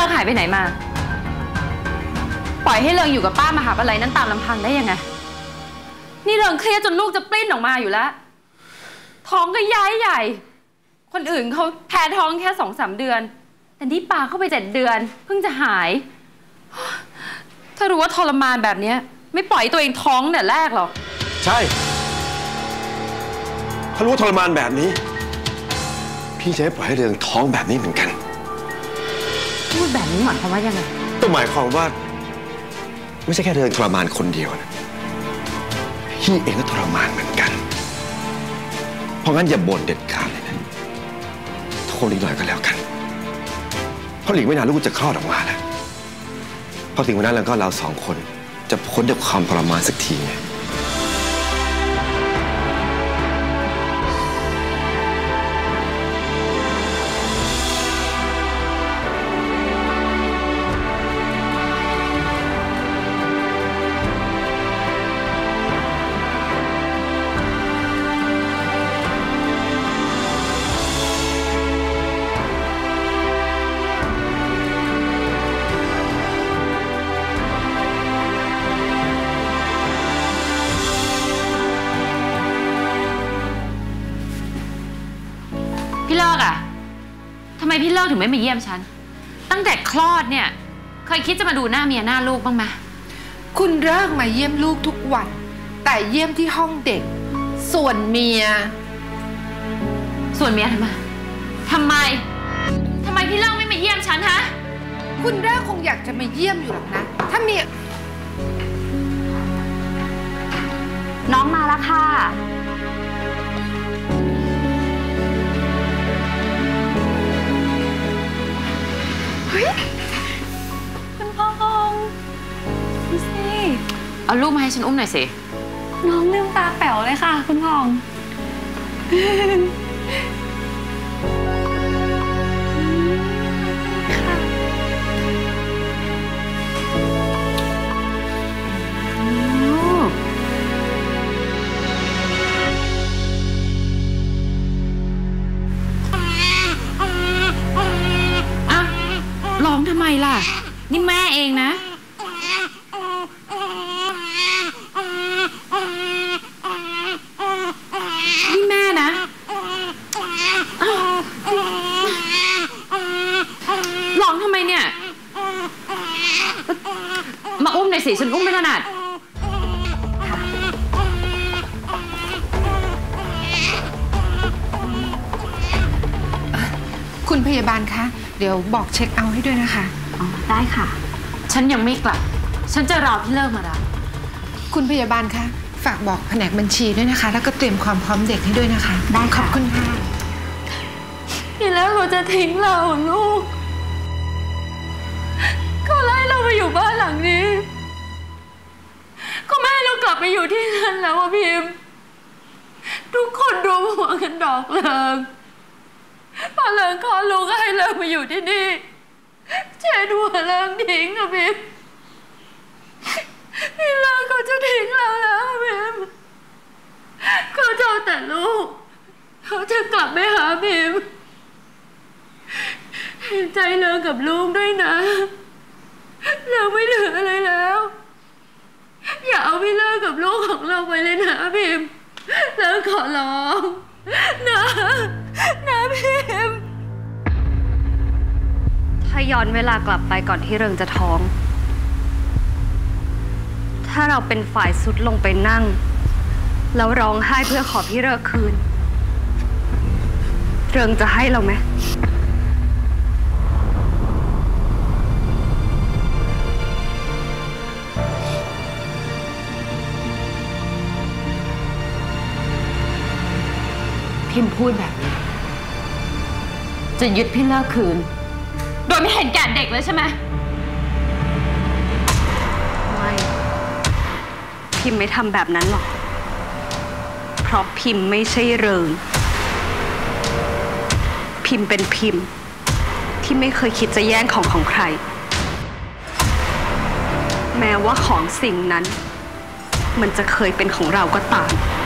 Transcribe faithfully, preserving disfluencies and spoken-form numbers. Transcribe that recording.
งหายไปไหนมาปล่อยให้เริงอยู่กับป้ามหาวิทยาลัยนั้นตามลำพังได้ยังไงนี่เริงเครียดจนลูกจะปลิ้นออกมาอยู่แล้วท้องก็ย้ายใหญ่คนอื่นเขาแพ้ท้องแค่สองสามเดือนแต่นี่ปาเข้าไปเจ็ดเดือนเพิ่งจะหายถ้ารู้ว่าทรมานแบบนี้ไม่ปล่อยตัวเองท้องแต่แรกหรอกใช่ถ้ารู้ว่าทรมานแบบนี้พี่จะไม่ปล่อยให้เรื่องท้องแบบนี้เหมือนกันพูดแบบนี้หมายความว่ายังไงก็หมายความว่าไม่ใช่แค่เรื่องทรมานคนเดียวนะพี่เองก็ทรมานเหมือนกันเพราะงั้นอย่าบ่นเด็ดขาดเลยนะทนอีกหน่อยก็แล้วกันเพราะหลีกไม่นานลูกจะคลอดออกมาแล้วพอถึงวันนั้นแล้วก็เราสองคนจะพ้นจากความทรมานสักทีไงพี่เลิกอ่ะทำไมพี่เลิกถึงไม่มาเยี่ยมฉันตั้งแต่คลอดเนี่ยเคยคิดจะมาดูหน้าเมียหน้าลูกบ้างไหมคุณเลิกมาเยี่ยมลูกทุกวันแต่เยี่ยมที่ห้องเด็กส่วนเมียส่วนเมียทำไมทำไมทำไมพี่เลิกไม่มาเยี่ยมฉันฮะคุณเลิกคงอยากจะมาเยี่ยมอยู่หรอกนะถ้าเมียน้องมาแล้วค่ะคุณพ่อองดูสิเอาลูกมาให้ฉันอุ้มหน่อยสิน้องลืมตาแป๋วเลยค่ะคุณพ่อองร้องทำไมล่ะนี่แม่เองนะนี่แม่นะร้องทำไมเนี่ยมาอุ้มหน่อยสิฉันอุ้มไม่ถนัดคุณพยาบาลคะเดี๋ยวบอกเช็คเอาท์ให้ด้วยนะคะอ๋อได้ค่ะฉันยังไม่กลับฉันจะรอพี่เลิกมารับคุณพยาบาลคะฝากบอกแผนกบัญชีด้วยนะคะแล้วก็เตรียมความพร้อมเด็กให้ด้วยนะคะได้ขอบคุณค่ะพี่เลิกเขาจะทิ้งเราลูกเขาไล่เราไปอยู่บ้านหลังนี้เขาไม่ให้เรากลับไปอยู่ที่นั่นแล้วอะพิมทุกคนรู้หัวกันดอกเลิงพอเลิงคลอดลูกก็ให้เลิงมาอยู่ที่นี่เช็ดหัวเลิงทิ้งอะพิมพี่เลิงเขาจะทิ้งเราแล้วพิมเขาจะเอาแต่ลูกเขาจะกลับไปหาพิมเห็นใจเลิงกับลูกด้วยนะเลิงไม่เหลืออะไรแล้วอย่าเอาพี่เลิกกับลูกของเราไปเลยนะพิมเลิกขอร้องนะนะพิมถ้าย้อนเวลากลับไปก่อนที่เริงจะท้องถ้าเราเป็นฝ่ายสุดลงไปนั่งแล้วร้องไห้เพื่อขอพี่เลิกคืนเริงจะให้เราไหมพิมพูดแบบนี้จะยึดพี่เลิกคืนโดยไม่เห็นแก่เด็กเลยใช่ไหมไม่พิมไม่ทำแบบนั้นหรอกเพราะพิมไม่ใช่เริงพิมเป็นพิมที่ไม่เคยคิดจะแย่งของของใครแม้ว่าของสิ่งนั้นมันจะเคยเป็นของเราก็ตาม